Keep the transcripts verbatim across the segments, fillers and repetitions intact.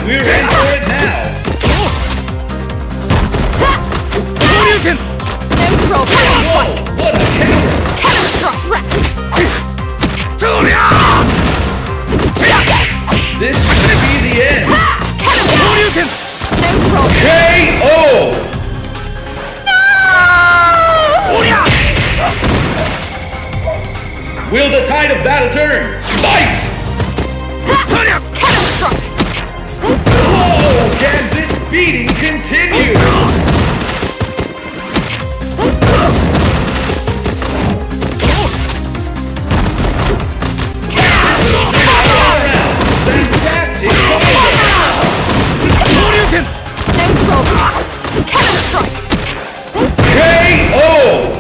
We're in for it now. No problem. Whoa, what a counter! Cannon strike. This could be the end. Cannon strike. No problem. K O! Will the tide of battle turn? Fight! Cannon strike. Stay Whoa! Can this beating continue? Stay close. All around. Fantastic combo. No problem. Cannon strike. Stay K O!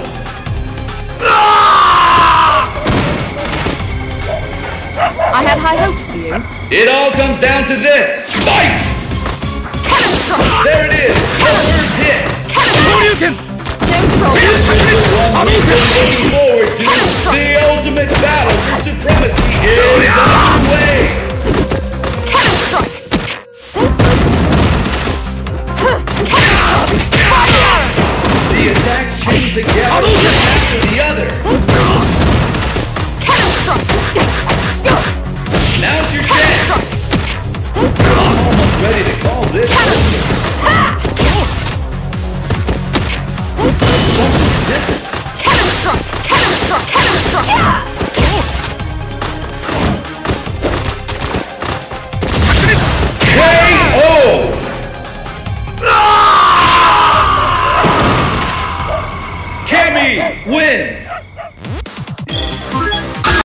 I have high hopes for you. It all comes down to this. Fight! Cannon strike. There it is. First hit. Cannon. No problem. This is the one we've been looking forward to. The ultimate battle for supremacy is underway. Cannon strike. Stay close. Cannon strike. Fire. The attacks chain together, one after the other. Stay close. Cannon strike. Now's your Cannon chance. strike. Stay I'm close. almost ready to call this Cannon. over. Stay close. Something different. Cannon strike. Cannon strike. Cannon strike. K O! Cammy wins!